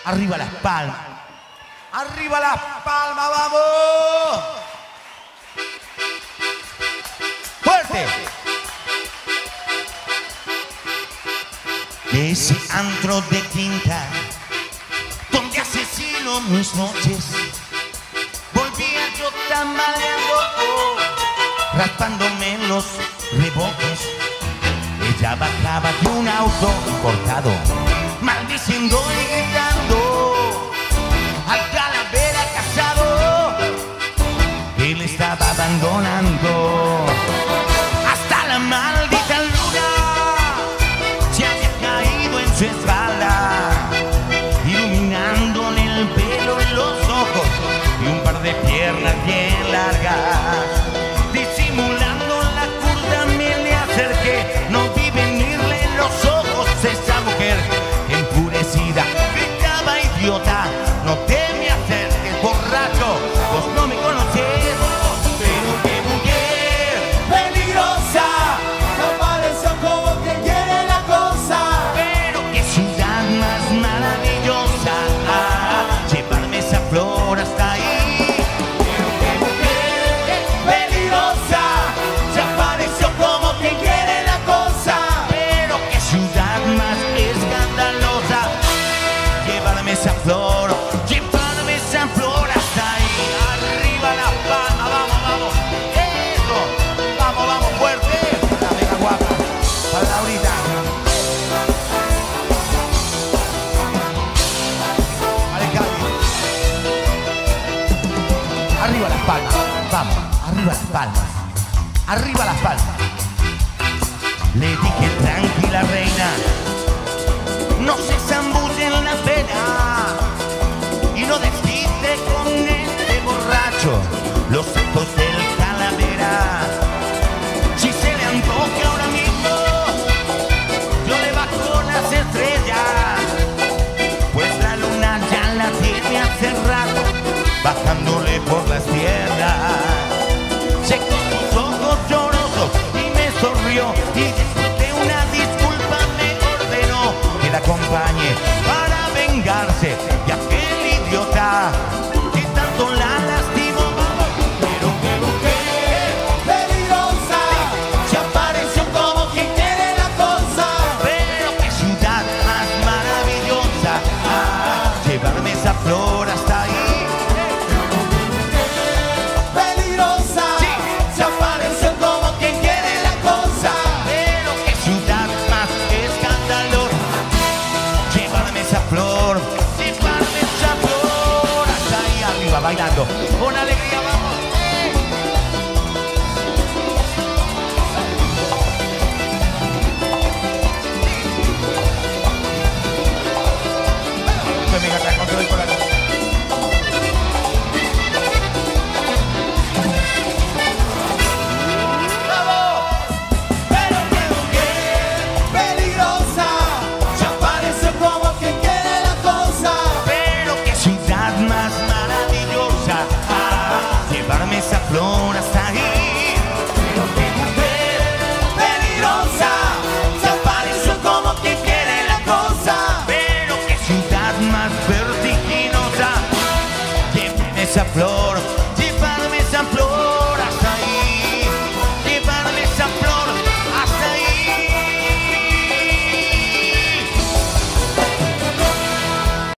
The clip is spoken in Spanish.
Arriba las palmas. Arriba las palmas, vamos. Fuerte. De ese antro de quinta, donde hace cielo mis noches, volvía yo tambaleando, raspándome los reboques. Ella bajaba de un auto cortado, maldiciendo y gritando al calavera casado. Él estaba abandonando. Hasta la maldita luna se había caído en su espalda, iluminándole el pelo y los ojos y un par de piernas bien largas. Disimulando la curva me le acerqué, no vi venirle en los ojos esa mujer enfurecida. Gritaba: idiota, no te me acerques, borracho, vos no me conocés. Pero qué mujer peligrosa, Apareció como que quiere la cosa. pero qué ciudad más maravillosa. Llevarme esa flor hasta ahí. Pero qué mujer peligrosa, se apareció como quien quiere la cosa. Pero qué ciudad más escandalosa. Llevarme esa flor hasta ahí. Arriba la palma, vamos, vamos. Eso, vamos, vamos, fuerte. La mega guapa, para Laurita. Vale, Gaby. Arriba las palmas, vamos, arriba las palmas. Arriba las palmas. Le dije: tranquila, reina, no se zambulle en la pena y no desquite con este borracho los actos del calavera. Si se le antoja ahora mismo, yo le bajo las estrellas, pues la luna ya la tiene hace rato, bajándole por las piernas. Secó sus ojos llorosos y me sonrió, y después de una disculpa me ordenó que la acompañe para vengarse de aquel idiota que tanto la lastimó. Pero qué mujer Peligrosa, se apareció como quien quiere la cosa. pero qué ciudad más maravillosa. Llevarme esa flor hasta ahí. Peligrosa, Sí. se apareció como quien quiere la cosa. Pero qué ciudad más escandalosa. Llevarme esa flor hasta ahí arriba, bailando con alegría, vamos. Mi gata, con todo el corazón. Pero qué mujer peligrosa, se apareció como quien quiere la cosa. Pero qué ciudad más maravillosa. Llevarme esa flor hasta ahí. Pero qué mujer peligrosa, se apareció como quien quiere la cosa. Pero qué ciudad más vertiginosa. Llevarme esa flor